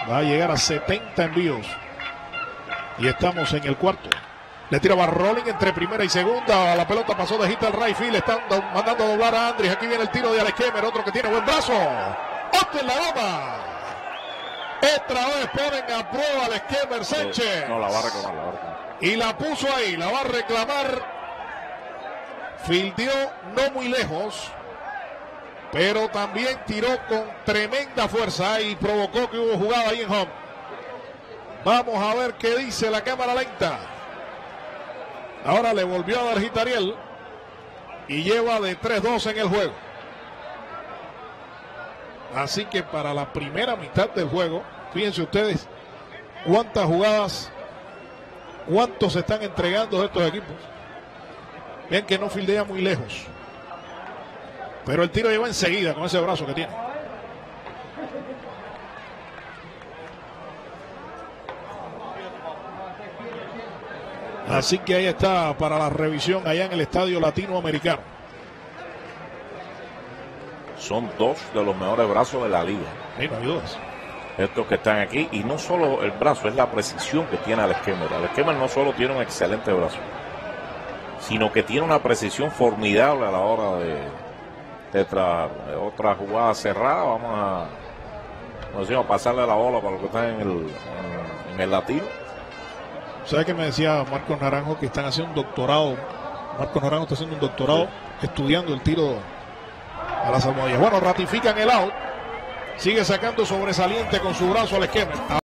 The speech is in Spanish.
Va a llegar a 70 envíos. Y estamos en el cuarto. Le tira Rolling entre primera y segunda. La pelota pasó de hit al right field. Están mandando a doblar a Andrés. Aquí viene el tiro de Alex Kemmer. Otro que tiene buen brazo. ¡Ote en la goma! Otra vez ponen a prueba a Alex Kemmer Sánchez. No, la va a reclamar, Y la puso ahí. La va a reclamar. Fildeó no muy lejos. Pero también tiró con tremenda fuerza. Y provocó que hubo jugada ahí en home. Vamos a ver qué dice la cámara lenta. Ahora le volvió a dar hit a Ariel. Y lleva de 3-2 en el juego. Así que para la primera mitad del juego, fíjense ustedes cuántas jugadas, cuántos se están entregando de estos equipos. Vean que no fildea muy lejos. Pero el tiro lleva enseguida con ese brazo que tiene. Así que ahí está para la revisión allá en el Estadio Latinoamericano. Son dos de los mejores brazos de la liga. Sí, no hay dudas. Estos que están aquí, y no solo el brazo, es la precisión que tiene Alex Kemmer. Alex Kemmer no solo tiene un excelente brazo, sino que tiene una precisión formidable a la hora de otra jugada cerrada. Vamos a pasarle la bola para los que están en el latino. ¿Sabe qué me decía Marcos Naranjo? Que están haciendo un doctorado. Marcos Naranjo está haciendo un doctorado estudiando el tiro a las almohadillas. Bueno, ratifican el out. Sigue sacando sobresaliente con su brazo al esquema.